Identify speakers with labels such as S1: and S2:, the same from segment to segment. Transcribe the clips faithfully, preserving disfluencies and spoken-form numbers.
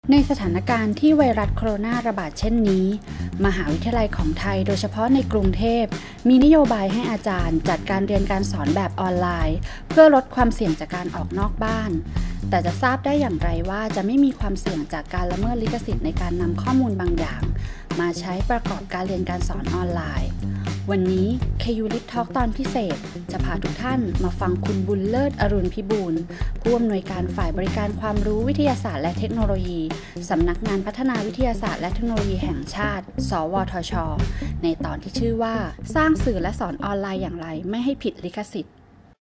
S1: ในสถานการณ์ที่ไวรัสโคโรนาระบาดเช่นนี้มหาวิทยาลัยของไทยโดยเฉพาะในกรุงเทพมีนโยบายให้อาจารย์จัดการเรียนการสอนแบบออนไลน์เพื่อลดความเสี่ยงจากการออกนอกบ้านแต่จะทราบได้อย่างไรว่าจะไม่มีความเสี่ยงจากการละเมิดลิขสิทธิ์ในการนำข้อมูลบางอย่างมาใช้ประกอบการเรียนการสอนออนไลน์วันนี้ เค ยู Lit Talk ตอนพิเศษจะพาทุกท่านมาฟังคุณบุญเลิศอรุณพิบูลผู้อำนวยการฝ่ายบริการความรู้วิทยาศาสตร์และเทคโนโลยีสำนักงานพัฒนาวิทยาศาสตร์และเทคโนโลยีแห่งชาติสวทช.ในตอนที่ชื่อว่าสร้างสื่อและสอนออนไลน์อย่างไรไม่ให้ผิดลิขสิทธิ์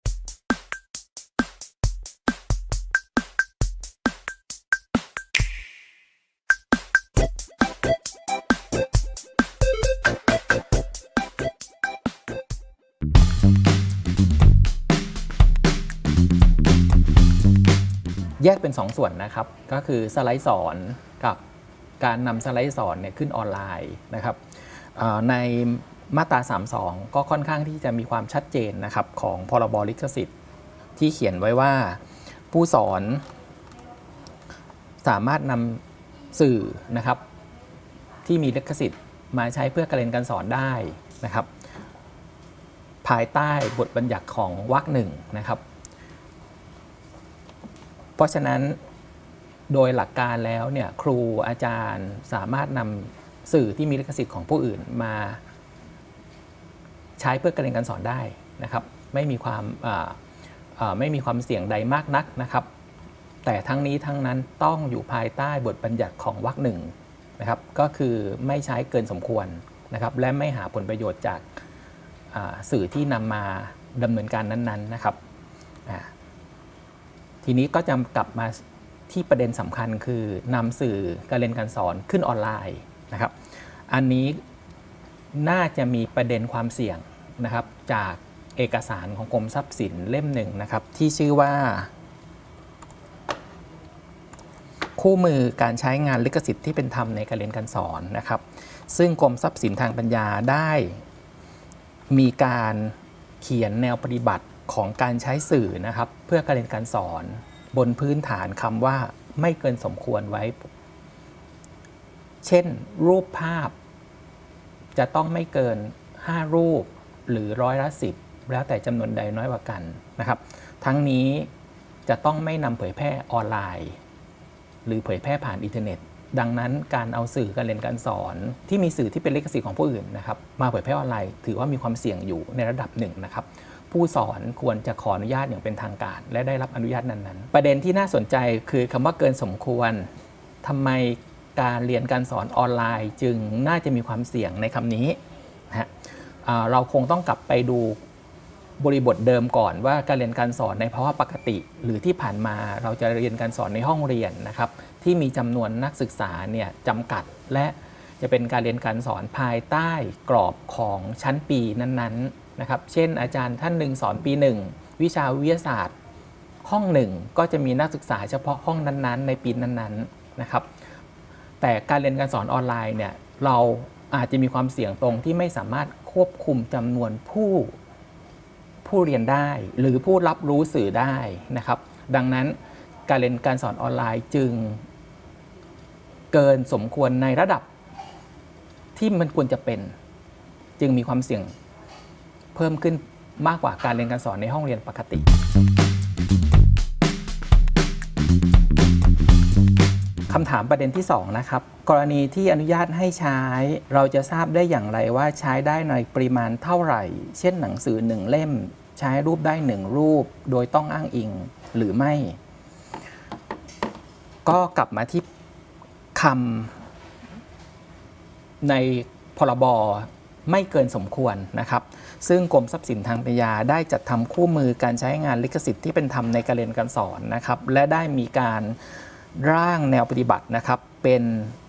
S2: แยกเป็นสองส่วนนะครับก็คือสไลด์สอนกับการนำสไลด์สอนเนี่ยขึ้นออนไลน์นะครับในมาตราสามสิบสองก็ค่อนข้างที่จะมีความชัดเจนนะครับของพรบลิขสิทธิ์ที่เขียนไว้ว่าผู้สอนสามารถนำสื่อนะครับที่มีลิขสิทธิ์มาใช้เพื่อการเรียนการสอนได้นะครับภายใต้บทบัญญัติของวรรคหนึ่งนะครับเพราะฉะนั้นโดยหลักการแล้วเนี่ยครูอาจารย์สามารถนำสื่อที่มีลิขสิทธิ์ของผู้อื่นมาใช้เพื่อการเรียนการสอนได้นะครับไม่มีความไม่มีความเสี่ยงใดมากนักนะครับแต่ทั้งนี้ทั้งนั้นต้องอยู่ภายใต้บทบัญญัติของวรรคหนึ่งนะครับก็คือไม่ใช้เกินสมควรนะครับและไม่หาผลประโยชน์จากสื่อที่นำมาดำเนินการนั้นๆนะครับทีนี้ก็จะกลับมาที่ประเด็นสำคัญคือนำสื่อการเรียนการสอนขึ้นออนไลน์นะครับอันนี้น่าจะมีประเด็นความเสี่ยงนะครับจากเอกสารของกรมทรัพย์สินเล่มหนึ่งนะครับที่ชื่อว่าคู่มือการใช้งานลิขสิทธิ์ที่เป็นธรรมในการเรียนการสอนนะครับซึ่งกรมทรัพย์สินทางปัญญาได้มีการเขียนแนวปฏิบัติของการใช้สื่อนะครับเพื่อการเรียนการสอนบนพื้นฐานคำว่าไม่เกินสมควรไว้เช่นรูปภาพจะต้องไม่เกินห้ารูปหรือร้อยละสิบแล้วแต่จำนวนใดน้อยกว่ากันนะครับทั้งนี้จะต้องไม่นำเผยแพร่ออนไลน์หรือเผยแพร่ผ่านอินเทอร์เน็ตดังนั้นการเอาสื่อการเรียนการสอนที่มีสื่อที่เป็นลิขสิทธิ์ของผู้อื่นนะครับมาเผยแพร่ออนไลน์ถือว่ามีความเสี่ยงอยู่ในระดับหนึ่งนะครับผู้สอนควรจะขออนุญาตอย่างเป็นทางการและได้รับอนุญาตนั้นๆประเด็นที่น่าสนใจคือคำว่าเกินสมควรทำไมการเรียนการสอนออนไลน์จึงน่าจะมีความเสี่ยงในคำนี้นะฮะเราคงต้องกลับไปดูบริบทเดิมก่อนว่าการเรียนการสอนในภาวะปกติหรือที่ผ่านมาเราจะเรียนการสอนในห้องเรียนนะครับที่มีจำนวนนักศึกษาเนี่ยจำกัดและจะเป็นการเรียนการสอนภายใต้กรอบของชั้นปีนั้นๆนะครับเช่นอาจารย์ท่านหนึ่งสอนปีหนึ่งวิชาวิทยาศาสตร์ห้องหนึ่งก็จะมีนักศึกษาเฉพาะห้องนั้นๆในปีนั้นๆนะครับแต่การเรียนการสอนออนไลน์เนี่ยเราอาจจะมีความเสี่ยงตรงที่ไม่สามารถควบคุมจำนวนผู้ผู้เรียนได้หรือผู้รับรู้สื่อได้นะครับดังนั้นการเรียนการสอนออนไลน์จึงเกินสมควรในระดับที่มันควรจะเป็นจึงมีความเสี่ยงเพิ่มขึ้นมากกว่าการเรียนการสอนในห้องเรียนปกติคำถามประเด็นที่สองนะครับกรณีที่อนุญาตให้ใช้เราจะทราบได้อย่างไรว่าใช้ได้ในปริมาณเท่าไหร่เช่นหนังสือหนึ่งเล่มใช้รูปได้หนึ่งรูปโดยต้องอ้างอิงหรือไม่ก็กลับมาที่คำในพรบไม่เกินสมควรนะครับซึ่งกรมทรัพย์สินทางปัญญาได้จัดทำคู่มือการใช้งานลิขสิทธิ์ที่เป็นธรรมในการเรียนการสอนนะครับและได้มีการร่างแนวปฏิบัตินะครับเป็น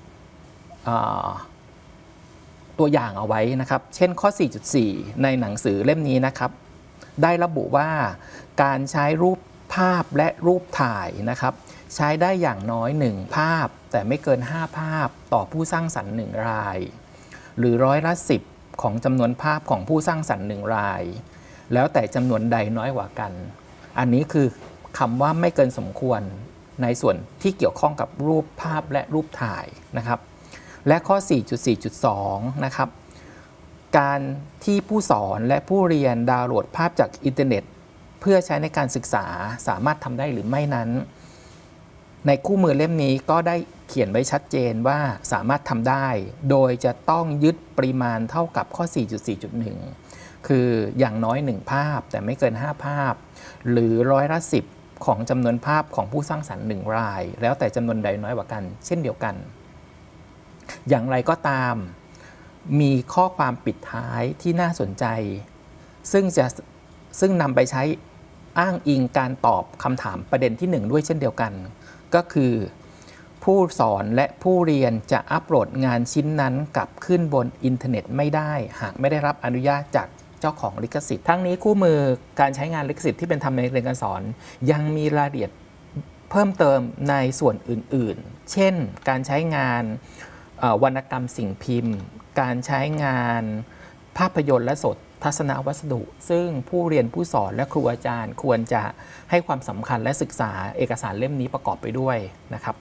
S2: ตัวอย่างเอาไว้นะครับเช่นข้อ สี่จุดสี่ ในหนังสือเล่มนี้นะครับได้ระบุว่าการใช้รูปภาพและรูปถ่ายนะครับใช้ได้อย่างน้อยหนึ่งภาพแต่ไม่เกินห้าภาพต่อผู้สร้างสรรค์หนึ่งรายหรือร้อยละสิบของจำนวนภาพของผู้สร้างสรรค์หนึ่งรายแล้วแต่จำนวนใดน้อยกว่ากันอันนี้คือคำว่าไม่เกินสมควรในส่วนที่เกี่ยวข้องกับรูปภาพและรูปถ่ายนะครับและข้อ สี่จุดสี่จุดสอง นะครับการที่ผู้สอนและผู้เรียนดาวน์โหลดภาพจากอินเทอร์เน็ตเพื่อใช้ในการศึกษาสามารถทำได้หรือไม่นั้นในคู่มือเล่มนี้ก็ได้เขียนไว้ชัดเจนว่าสามารถทำได้โดยจะต้องยึดปริมาณเท่ากับข้อ สี่จุดสี่จุดหนึ่ง คืออย่างน้อยหนึ่งภาพแต่ไม่เกินห้าภาพหรือร้อยละสิบของจำนวนภาพของผู้สร้างสรรค์หนึ่งรายแล้วแต่จำนวนใดน้อยกว่ากันเช่นเดียวกันอย่างไรก็ตามมีข้อความปิดท้ายที่น่าสนใจซึ่งจะซึ่งนำไปใช้อ้างอิงการตอบคำถามประเด็นที่หนึ่งด้วยเช่นเดียวกันก็คือผู้สอนและผู้เรียนจะอัปโหลดงานชิ้นนั้นกลับขึ้นบนอินเทอร์เน็ตไม่ได้หากไม่ได้รับอนุญาตจากเจ้าของลิขสิทธิ์ทั้งนี้คู่มือการใช้งานลิขสิทธิ์ที่เป็นธรรมในเรียนการสอนยังมีรายละเอียดเพิ่มเติมในส่วนอื่นๆเช่นการใช้งานวรรณกรรมสิ่งพิมพ์การใช้งานภาพยนตร์และสดทัศนวัสดุซึ่งผู้เรียนผู้สอนและครูอาจารย์ควรจะให้ความสำคัญและศึกษาเอกสารเล่มนี้ประกอบไปด้วยนะครับ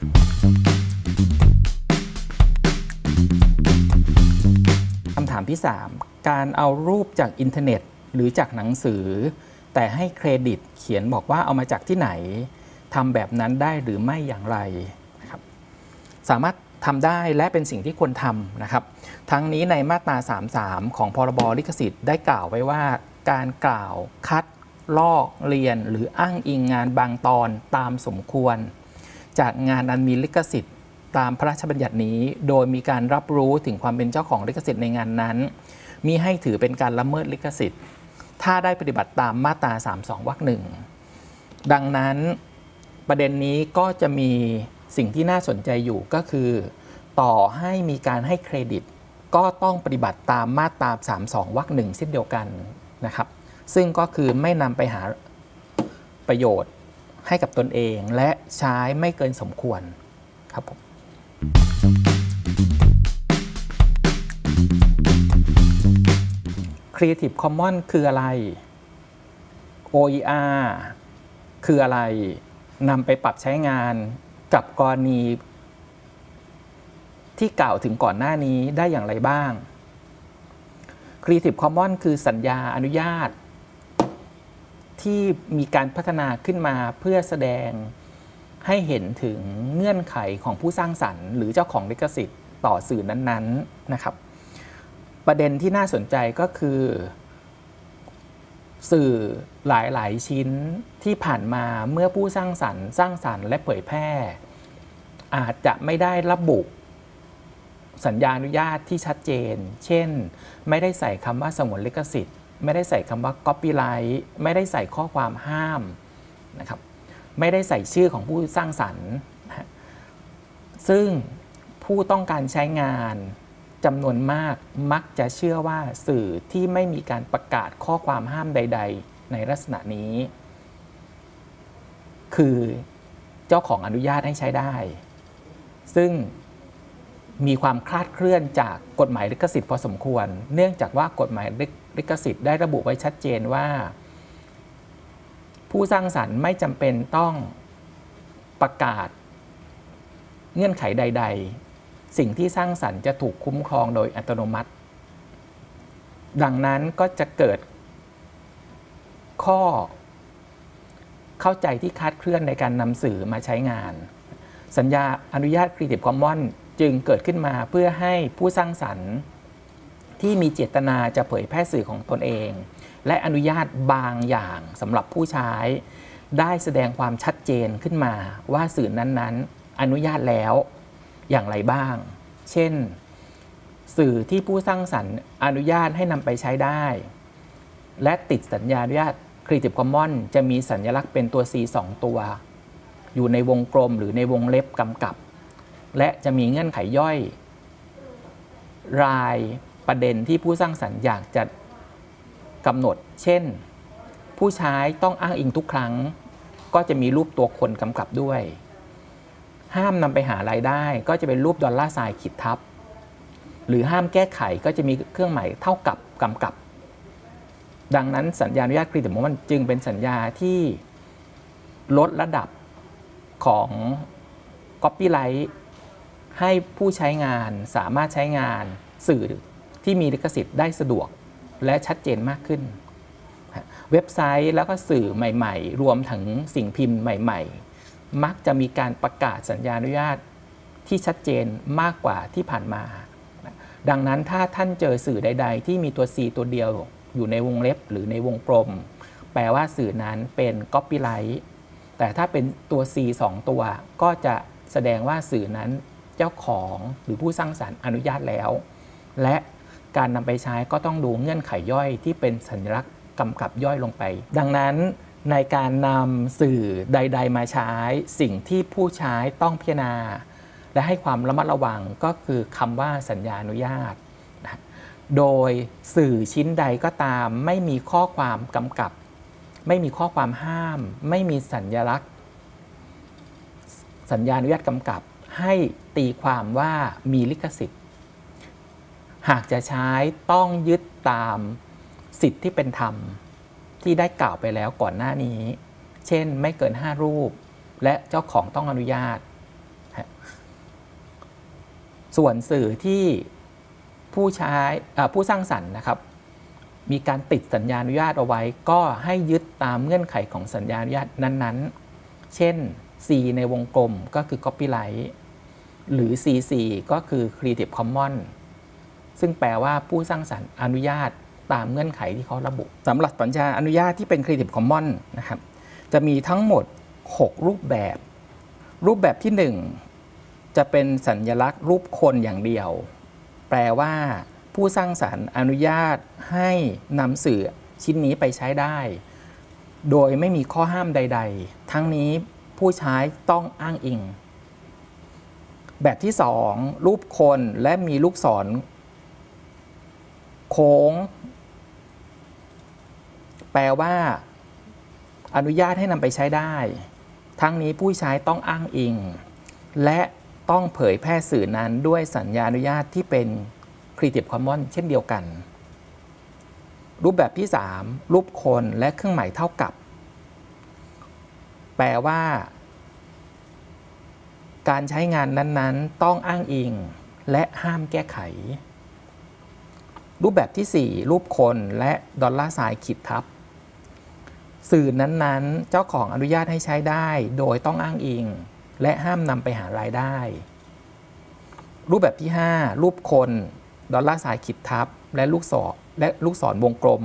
S2: คำถามที่สามการเอารูปจากอินเทอร์เน็ตหรือจากหนังสือแต่ให้เครดิตเขียนบอกว่าเอามาจากที่ไหนทำแบบนั้นได้หรือไม่อย่างไรนะครับสามารถทำได้และเป็นสิ่งที่ควรทำนะครับทั้งนี้ในมาตราสามสิบสามของพรบลิขสิทธิ์ได้กล่าวไว้ว่าการกล่าวคัดลอกเรียนหรืออ้างอิงงานบางตอนตามสมควรจากงานอันมีลิขสิทธิ์ตามพระราชบัญญัตินี้โดยมีการรับรู้ถึงความเป็นเจ้าของลิขสิทธิ์ในงานนั้นมิให้ถือเป็นการละเมิดลิขสิทธิ์ถ้าได้ปฏิบัติตามมาตราสามสิบสองวรรคหนึ่งดังนั้นประเด็นนี้ก็จะมีสิ่งที่น่าสนใจอยู่ก็คือต่อให้มีการให้เครดิตก็ต้องปฏิบัติตามมาตราสามสิบสองวรรคหนึ่งเช่นเดียวกันนะครับซึ่งก็คือไม่นำไปหาประโยชน์ให้กับตนเองและใช้ไม่เกินสมควรครับผม Creative Commons คืออะไร โอ อี อาร์ คืออะไรนำไปปรับใช้งานกับกรณีที่กล่าวถึงก่อนหน้านี้ได้อย่างไรบ้าง Creative Commons คือสัญญาอนุญาตที่มีการพัฒนาขึ้นมาเพื่อแสดงให้เห็นถึงเงื่อนไขของผู้สร้างสรรค์หรือเจ้าของลิขสิทธิ์ต่อสื่อนั้นๆนะครับประเด็นที่น่าสนใจก็คือสื่อหลายๆชิ้นที่ผ่านมาเมื่อผู้สร้างสรรค์สร้างสรรค์และเผยแพร่อาจจะไม่ได้ระบุสัญญาอนุญาตที่ชัดเจนเช่นไม่ได้ใส่คำว่าสงวนลิขสิทธิ์ไม่ได้ใส่คำว่า copyright ไม่ได้ใส่ข้อความห้ามนะครับไม่ได้ใส่ชื่อของผู้สร้างสรรค์นะซึ่งผู้ต้องการใช้งานจำนวนมากมักจะเชื่อว่าสื่อที่ไม่มีการประกาศข้อความห้ามใดๆในลักษณะนี้คือเจ้าของอนุญาตให้ใช้ได้ซึ่งมีความคลาดเคลื่อนจากกฎหมายลิขสิทธิ์พอสมควรเนื่องจากว่ากฎหมายลิขสิทธิ์ได้ระบุไว้ชัดเจนว่าผู้สร้างสรรค์ไม่จำเป็นต้องประกาศเงื่อนไขใดๆสิ่งที่สร้างสรรค์จะถูกคุ้มครองโดยอัตโนมัติดังนั้นก็จะเกิดข้อเข้าใจที่คลาดเคลื่อนในการนำสื่อมาใช้งานสัญญาอนุญาต Creative Commons จึงเกิดขึ้นมาเพื่อให้ผู้สร้างสรรค์ที่มีเจตนาจะเผยแพร่สื่อของตนเองและอนุญาตบางอย่างสำหรับผู้ใช้ได้แสดงความชัดเจนขึ้นมาว่าสื่อนั้นๆอนุญาตแล้วอย่างไรบ้างเช่นสื่อที่ผู้สร้างสรรค์อนุญาตให้นำไปใช้ได้และติดสัญญาอนุญาต Creative Commons จะมีสัญลักษณ์เป็นตัว C สองตัวอยู่ในวงกลมหรือในวงเล็บกำกับและจะมีเงื่อนไขย่อยรายประเด็นที่ผู้สร้างสรรค์อยากจะกำหนดเช่นผู้ใช้ต้องอ้างอิงทุกครั้งก็จะมีรูปตัวคนกำกับด้วยห้ามนำไปหารายได้ก็จะเป็นรูปดอลลาร์ไซน์ขีดทับหรือห้ามแก้ไขก็จะมีเครื่องหมายเท่ากับกำกับดังนั้นสัญญาอนุญาต Creative Commons จึงเป็นสัญญาที่ลดระดับของ Copyright ให้ผู้ใช้งานสามารถใช้งานสื่อที่มีลิขสิทธิ์ได้สะดวกและชัดเจนมากขึ้นเว็บไซต์แล้วก็สื่อใหม่ๆรวมถึงสิ่งพิมพ์ใหม่ๆมักจะมีการประกาศสัญญาอนุญาตที่ชัดเจนมากกว่าที่ผ่านมาดังนั้นถ้าท่านเจอสื่อใดๆที่มีตัว C ตัวเดียวอยู่ในวงเล็บหรือในวงกลมแปลว่าสื่อนั้นเป็น Copyright แต่ถ้าเป็นตัว C สองตัวก็จะแสดงว่าสื่อนั้นเจ้าของหรือผู้สร้างสรรค์อนุญาตแล้วและการนำไปใช้ก็ต้องดูเงื่อนไขย่อยที่เป็นสัญลักษณ์กำกับย่อยลงไปดังนั้นในการนำสื่อใดๆมาใช้สิ่งที่ผู้ใช้ต้องพิจารณาและให้ความระมัดระวังก็คือคำว่าสัญญาอนุญาตนะโดยสื่อชิ้นใดก็ตามไม่มีข้อความกำกับไม่มีข้อความห้ามไม่มีสัญลักษณ์สัญญาอนุญาตกำกับให้ตีความว่ามีลิขสิทธิ์หากจะใช้ต้องยึดตามสิทธิ์ที่เป็นธรรมที่ได้กล่าวไปแล้วก่อนหน้านี้เช่นไม่เกินห้ารูปและเจ้าของต้องอนุญาตส่วนสื่อที่ผู้ใช้ผู้สร้างสรรค์นะครับมีการติดสัญญาอนุญาตเอาไว้ก็ให้ยึดตามเงื่อนไขของสัญญาอนุญาตนั้นๆเช่น C ในวงกลมก็คือ Copyright หรือ ซี ซี ก็คือ Creative Commons ซึ่งแปลว่าผู้สร้างสรรค์อนุญาตตามเงื่อนไขที่เขาระบุสำหรับสัญญาอนุญาตที่เป็น Creative Commons นะครับจะมีทั้งหมดหกรูปแบบรูปแบบที่หนึ่งจะเป็นสัญลักษณ์รูปคนอย่างเดียวแปลว่าผู้สร้างสรรค์อนุญาตให้นำสื่อชิ้นนี้ไปใช้ได้โดยไม่มีข้อห้ามใดๆทั้งนี้ผู้ใช้ต้องอ้างอิงแบบที่สองรูปคนและมีลูกศรโค้งแปลว่าอนุญาตให้นำไปใช้ได้ทั้งนี้ผู้ใช้ต้องอ้างอิงและต้องเผยแพร่สื่อนั้นด้วยสัญญาอนุญาตที่เป็น Creative Commons เช่นเดียวกันรูปแบบที่สามรูปคนและเครื่องหมายเท่ากับแปลว่าการใช้งานนั้นๆต้องอ้างอิงและห้ามแก้ไขรูปแบบที่สี่รูปคนและดอลลาร์ไซน์ขีดทับสื่อนั้นๆเจ้าของอนุญาตให้ใช้ได้โดยต้องอ้างอิงและห้ามนำไปหารายได้รูปแบบที่ห้ารูปคนดอลลาร์ไซน์ขีดทับและลูกศรและลูกศรวงกลม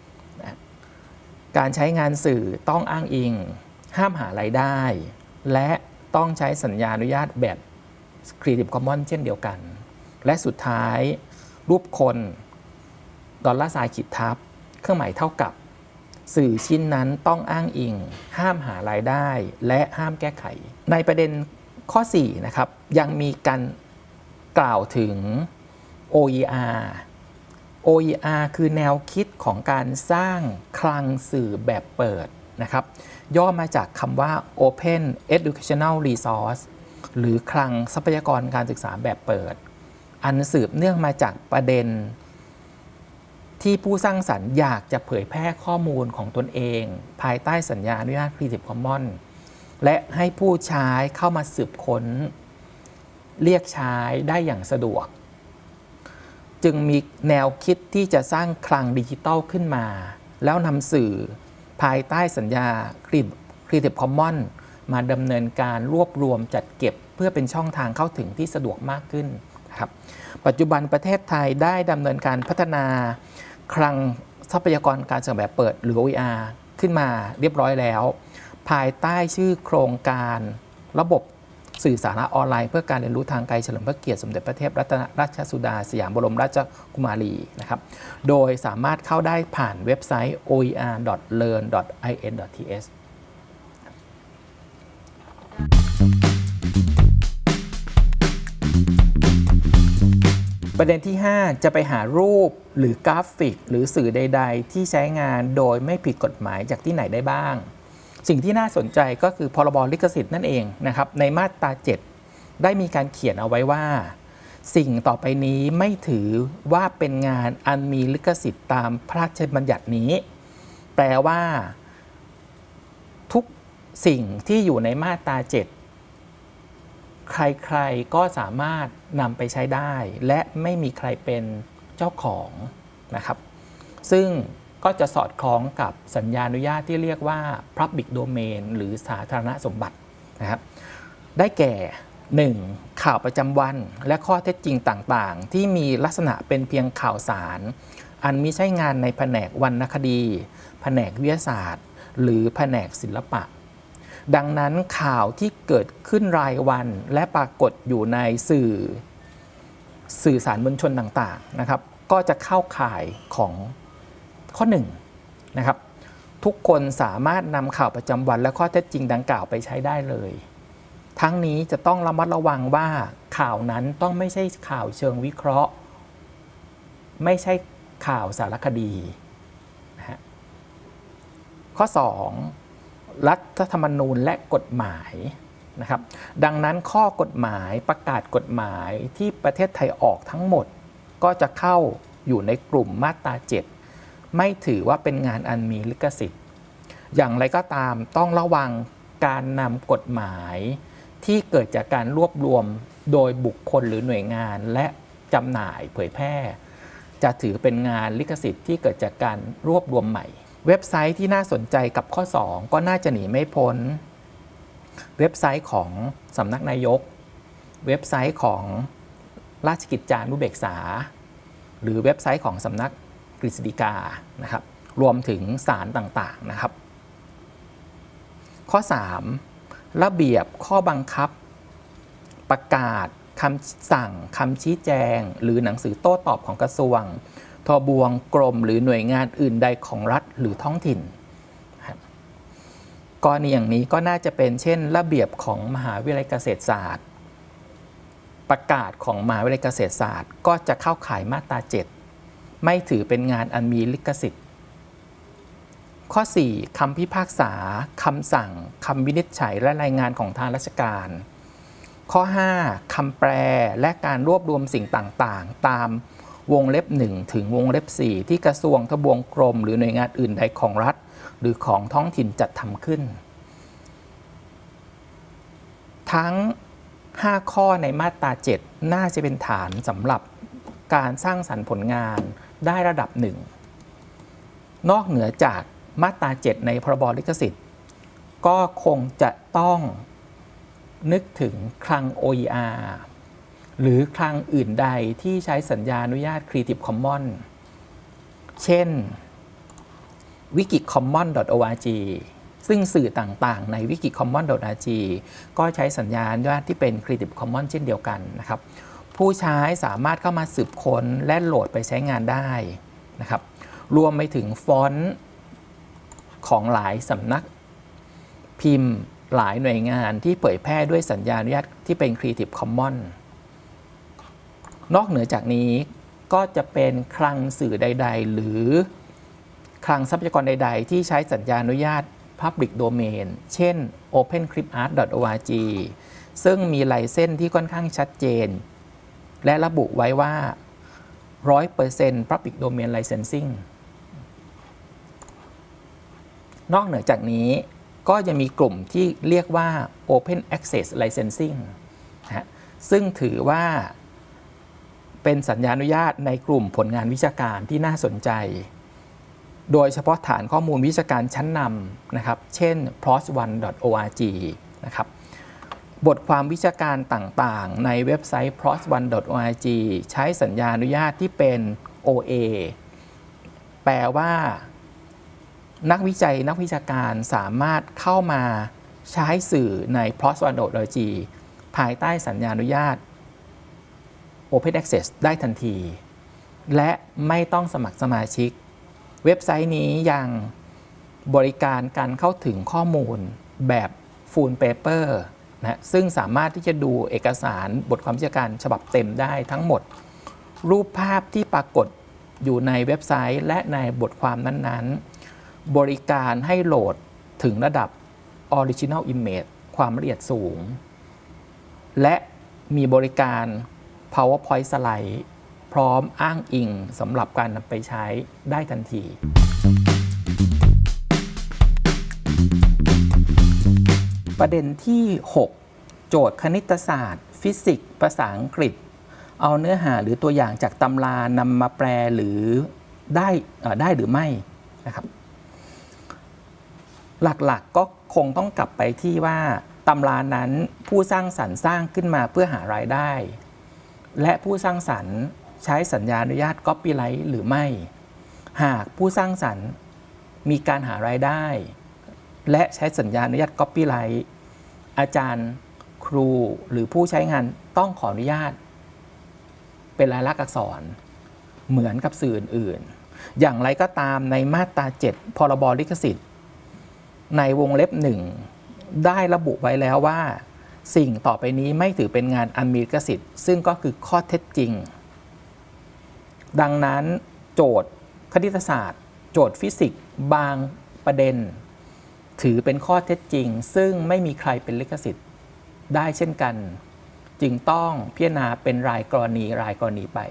S2: การใช้งานสื่อต้องอ้างอิงห้ามหารายได้และต้องใช้สัญญาอนุญาตแบบ Creative Commons เช่นเดียวกันและสุดท้ายรูปคนดอลลาร์ไซน์ขีดทับเครื่องหมายเท่ากับสื่อชิ้นนั้นต้องอ้างอิงห้ามหารายได้และห้ามแก้ไขในประเด็นข้อสี่นะครับยังมีการกล่าวถึง โอ อี อาร์ โอ อี อาร์ คือแนวคิดของการสร้างคลังสื่อแบบเปิดนะครับย่อมาจากคำว่า Open Educational Resource หรือคลังทรัพยากรการศึกษาแบบเปิดอันสืบเนื่องมาจากประเด็นที่ผู้สร้างสรรค์อยากจะเผยแพร่ข้อมูลของตนเองภายใต้สัญญาอนุญาต Creative Commons และให้ผู้ใช้เข้ามาสืบค้นเรียกใช้ได้อย่างสะดวกจึงมีแนวคิดที่จะสร้างคลังดิจิทัลขึ้นมาแล้วนำสื่อภายใต้สัญญา Creative Commons มาดำเนินการรวบรวมจัดเก็บเพื่อเป็นช่องทางเข้าถึงที่สะดวกมากขึ้นครับปัจจุบันประเทศไทยได้ดำเนินการพัฒนาคลังทรัพยากรการศึกษาแบบเปิดหรือ โอ อี อาร์ ขึ้นมาเรียบร้อยแล้วภายใต้ชื่อโครงการระบบสื่อสารออนไลน์เพื่อการเรียนรู้ทางไกลเฉลิมพระเกียรติสมเด็จพระเทพรัตนราชสุดาสยามบรมราชกุมารีนะครับโดยสามารถเข้าได้ผ่านเว็บไซต์ โอ อี อาร์ ดอท เลิร์น ดอท ไอ เอ็น ดอท ที เอส ประเด็นที่ห้าจะไปหารูปหรือกราฟิกหรือสื่อใดๆที่ใช้งานโดยไม่ผิดกฎหมายจากที่ไหนได้บ้างสิ่งที่น่าสนใจก็คือพรบลิขสิทธิ์นั่นเองนะครับในมาตราเจ็ดได้มีการเขียนเอาไว้ว่าสิ่งต่อไปนี้ไม่ถือว่าเป็นงานอันมีลิขสิทธิ์ตามพระราชบัญญัตินี้แปลว่าทุกสิ่งที่อยู่ในมาตราเจ็ดใครๆก็สามารถนำไปใช้ได้และไม่มีใครเป็นเจ้าของนะครับซึ่งก็จะสอดคล้องกับสัญญาอนุญาตที่เรียกว่า Public Domain หรือสาธารณสมบัตินะครับได้แก่ หนึ่ง. ข่าวประจำวันและข้อเท็จจริงต่างๆที่มีลักษณะเป็นเพียงข่าวสารอันมิใช่งานในแผนกวรรณคดีแผนกวิทยาศาสตร์หรือแผนกศิลปะดังนั้นข่าวที่เกิดขึ้นรายวันและปรากฏอยู่ในสื่อสื่อสารมวลชนต่างๆนะครับก็จะเข้าข่ายของข้อหนึ่งนะครับทุกคนสามารถนำข่าวประจำวันและข้อเท็จจริงดังกล่าวไปใช้ได้เลยทั้งนี้จะต้องระมัดระวังว่าข่าวนั้นต้องไม่ใช่ข่าวเชิงวิเคราะห์ไม่ใช่ข่าวสารคดีนะฮะข้อสองรัฐธรรมนูญและกฎหมายนะครับดังนั้นข้อกฎหมายประกาศกฎหมายที่ประเทศไทยออกทั้งหมดก็จะเข้าอยู่ในกลุ่มมาตราเจ็ดไม่ถือว่าเป็นงานอันมีลิขสิทธิ์อย่างไรก็ตามต้องระวังการนำกฎหมายที่เกิดจากการรวบรวมโดยบุคคลหรือหน่วยงานและจำหน่ายเผยแพร่จะถือเป็นงานลิขสิทธิ์ที่เกิดจากการรวบรวมใหม่เว็บไซต์ที่น่าสนใจกับข้อสองก็น่าจะหนีไม่พ้นเว็บไซต์ของสำนักนายกเว็บไซต์ของราชกิจจานุเบกษาหรือเว็บไซต์ของสำนักกฤษฎีกานะครับรวมถึงศาลต่างๆนะครับข้อสามระเบียบข้อบังคับประกาศคำสั่งคำชี้แจงหรือหนังสือโต้ตอบของกระทรวงทบวงกรมหรือหน่วยงานอื่นใดของรัฐหรือท้องถิ่นกรณีอย่างนี้ก็น่าจะเป็นเช่นระเบียบของมหาวิทยาลัยเกษตรศาสตร์ประกาศของมหาวิทยาลัยเกษตรศาสตร์ก็จะเข้าข่ายมาตราเจ็ดไม่ถือเป็นงานอันมีลิขสิทธิ์ข้อสี่คำพิพากษาคำสั่งคำวินิจฉัยและรายงานของทางราชการข้อห้าคำแปลและการรวบรวมสิ่งต่างๆตามวงเล็บหนึ่งถึงวงเล็บสี่ที่กระทรวงทบวงกรมหรือหน่วยงานอื่นใดของรัฐหรือของท้องถิ่นจัดทำขึ้นทั้งห้าข้อในมาตราเจ็ดน่าจะเป็นฐานสำหรับการสร้างสรรค์ผลงานได้ระดับหนึ่งนอกเหนือจากมาตราเจ็ดในพรบลิขสิทธิ์ก็คงจะต้องนึกถึงคลัง โอ อี อาร์ หรือคลังอื่นใดที่ใช้สัญญาอนุญาต Creative Commons เช่น วิกิคอมมอนส์ ดอท โอ อาร์ จี ซึ่งสื่อต่างๆใน วิกิคอมมอนส์ ดอท โอ อาร์ จี ก็ใช้สัญญาอนุญาตที่เป็น Creative Commons เช่นเดียวกันนะครับผู้ใช้สามารถเข้ามาสืบค้นและโหลดไปใช้งานได้นะครับรวมไปถึงฟอนต์ของหลายสำนักพิมพ์หลายหน่วยงานที่เผยแพร่ด้วยสัญญาอนุญาตที่เป็น Creative Commons นอกเหนือจากนี้ก็จะเป็นคลังสื่อใดๆหรือคลังทรัพยากรใดๆที่ใช้สัญญาอนุญาต Public Domain เช่น โอเพนคลิปอาร์ต ดอท โอ อาร์ จี ซึ่งมีไลเซนส์ที่ค่อนข้างชัดเจนและระบุไว้ว่า หนึ่งร้อยเปอร์เซ็นต์ Public Domain Licensing นอกเหนือจากนี้ก็จะมีกลุ่มที่เรียกว่า Open Access Licensing นะฮะซึ่งถือว่าเป็นสัญญาอนุญาตในกลุ่มผลงานวิชาการที่น่าสนใจโดยเฉพาะฐานข้อมูลวิชาการชั้นนำนะครับเช่น พี เอ เอส วัน ดอท โอ อาร์ จี นะครับบทความวิชาการต่างๆในเว็บไซต์ พี เอ เอส วัน ดอท โอ อาร์ จี ใช้สัญญาอนุญาตที่เป็น โอ เอ แปลว่านักวิจัยนักวิชาการสามารถเข้ามาใช้สื่อใน พี เอ เอส วัน ดอท โอ อาร์ จี ภายใต้สัญญาอนุญาต Open Access ได้ทันทีและไม่ต้องสมัครสมาชิกเว็บไซต์นี้ยังบริการการเข้าถึงข้อมูลแบบ Full Paper นะซึ่งสามารถที่จะดูเอกสารบทความวิชาการฉบับเต็มได้ทั้งหมดรูปภาพที่ปรากฏอยู่ในเว็บไซต์และในบทความนั้นๆบริการให้โหลดถึงระดับ Original Image ความละเอียดสูงและมีบริการ PowerPoint สไลด์พร้อมอ้างอิงสำหรับการนำไปใช้ได้ทันทีประเด็นที่หกโจโจทย์คณิตศาสตร์ ฟิสิกส์ภาษาอังกฤษเอาเนื้อหาหรือตัวอย่างจากตำรานำมาแปลหรือได้ได้หรือไม่นะครับหลักๆ ก็คงต้องกลับไปที่ว่าตำรานั้นผู้สร้างสรรค์สร้างขึ้นมาเพื่อหารายได้และผู้สร้างสรรค์ใช้สัญญาอนุญาตก๊อปปี้ไรต์หรือไม่หากผู้สร้างสรรค์มีการหารายได้และใช้สัญญาอนุญาตก๊อปปี้ไรต์อาจารย์ครูหรือผู้ใช้งานต้องขออนุญาตเป็นลายลักษณ์อักษรเหมือนกับสื่ออื่นๆอย่างไรก็ตามในมาตราเจ็ดพรบลิขสิทธิ์ในวงเล็บหนึ่งได้ระบุไว้แล้วว่าสิ่งต่อไปนี้ไม่ถือเป็นงานอันมีลิขสิทธิ์ซึ่งก็คือข้อเท็จจริงดังนั้นโจทย์คณิตศาสตร์โจทย์ฟิสิกส์บางประเด็นถือเป็นข้อเท็จจริงซึ่งไม่มีใครเป็นลิขสิทธิ์ได้เช่นกันจึงต้องพิจารณาเป็นรายกรณีรายกรณีไป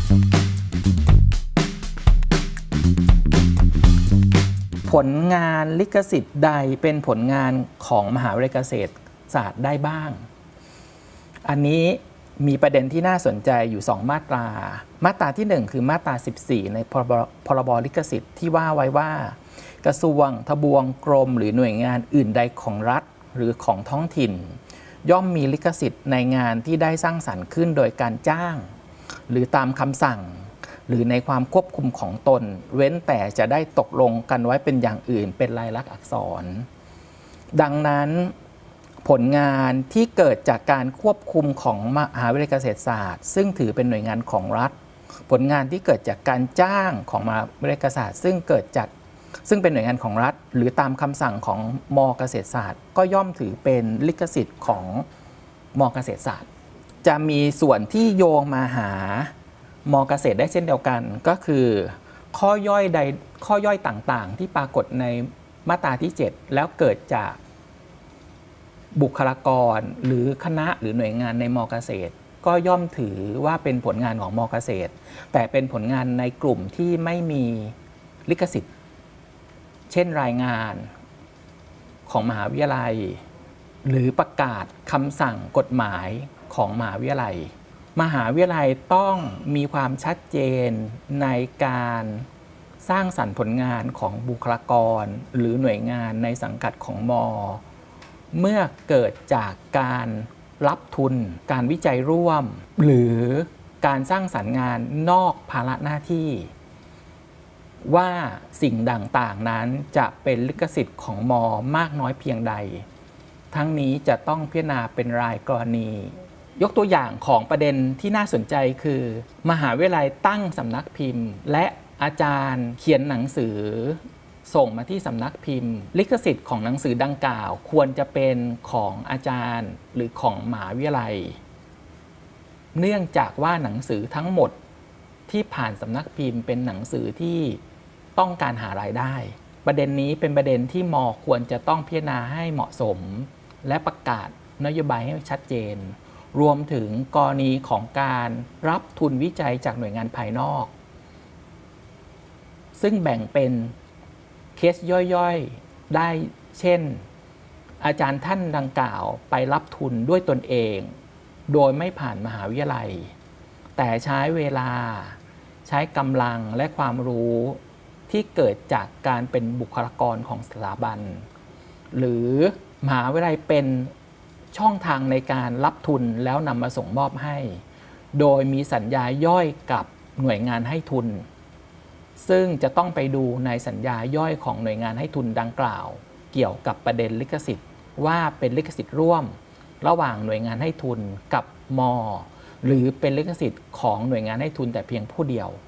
S2: ผลงานลิขสิทธิ์ใดเป็นผลงานของมหาวิทยาลัยเกษตรศาสตร์ได้บ้างอันนี้มีประเด็นที่น่าสนใจอยู่สองมาตรามาตราที่หนึ่งคือมาตราสิบสี่ในพรบพรบลิขสิทธิ์ที่ว่าไว้ว่ากระทรวงทบวงกรมหรือหน่วยงานอื่นใดของรัฐหรือของท้องถิ่นย่อมมีลิขสิทธิ์ในงานที่ได้สร้างสรรค์ขึ้นโดยการจ้างหรือตามคำสั่งหรือในความควบคุมของตนเว้นแต่จะได้ตกลงกันไว้เป็นอย่างอื่นเป็นลายลักษณ์อักษรดังนั้นผลงานที่เกิดจากการควบคุมของมหาวิทยาลัยเกษตรศาสตร์ซึ่งถือเป็นหน่วยงานของรัฐผลงานที่เกิดจากการจ้างของมหาวิทยาลัยเกษตรศาสตร์ซึ่งเกิดจากซึ่งเป็นหน่วยงานของรัฐหรือตามคำสั่งของม.เกษตรศาสตร์ก็ย่อมถือเป็นลิขสิทธิ์ของม.เกษตรศาสตร์จะมีส่วนที่โยงมาหาม.เกษตรได้เช่นเดียวกันก็คือข้อย่อยใดข้อย่อยต่างๆที่ปรากฏในมาตราที่เจ็ดแล้วเกิดจากบุคลากรหรือคณะหรือหน่วยงานในม.เกษตรก็ย่อมถือว่าเป็นผลงานของม.เกษตรแต่เป็นผลงานในกลุ่มที่ไม่มีลิขสิทธิ์เช่นรายงานของมหาวิทยาลัยหรือประกาศคำสั่งกฎหมายของมหาวิทยาลัยมหาวิทยาลัยต้องมีความชัดเจนในการสร้างสรรค์ผลงานของบุคลากรหรือหน่วยงานในสังกัดของม.เมื่อเกิดจากการรับทุนการวิจัยร่วมหรือการสร้างสรรค์งานนอกภาระหน้าที่ว่าสิ่งต่างๆนั้นจะเป็นลิขสิทธิ์ของม.มากน้อยเพียงใดทั้งนี้จะต้องพิจารณาเป็นรายกรณียกตัวอย่างของประเด็นที่น่าสนใจคือมหาวิทยาลัยตั้งสำนักพิมพ์และอาจารย์เขียนหนังสือส่งมาที่สำนักพิมพ์ลิขสิทธิ์ของหนังสือดังกล่าวควรจะเป็นของอาจารย์หรือของมหาวิทยาลัยเนื่องจากว่าหนังสือทั้งหมดที่ผ่านสำนักพิมพ์เป็นหนังสือที่ต้องการหารายได้ประเด็นนี้เป็นประเด็นที่ม.ควรจะต้องพิจารณาให้เหมาะสมและประกาศนโยบายให้ชัดเจนรวมถึงกรณีของการรับทุนวิจัยจากหน่วยงานภายนอกซึ่งแบ่งเป็นเคสย่อยๆได้เช่นอาจารย์ท่านดังกล่าวไปรับทุนด้วยตนเองโดยไม่ผ่านมหาวิทยาลัยแต่ใช้เวลาใช้กำลังและความรู้ที่เกิดจากการเป็นบุคลากรของสถาบันหรือมหาวิทยาลัยเป็นช่องทางในการรับทุนแล้วนำมาส่งมอบให้โดยมีสัญญาย่อยกับหน่วยงานให้ทุนซึ่งจะต้องไปดูในสัญญาย่อยของหน่วยงานให้ทุนดังกล่าวเกี่ยวกับประเด็นลิขสิทธิ์ว่าเป็นลิขสิทธิ์ร่วมระหว่างหน่วยงานให้ทุนกับม.หรือเป็นลิขสิทธิ์ของหน่วยงานให้ทุนแต่เพียงผู้เดียว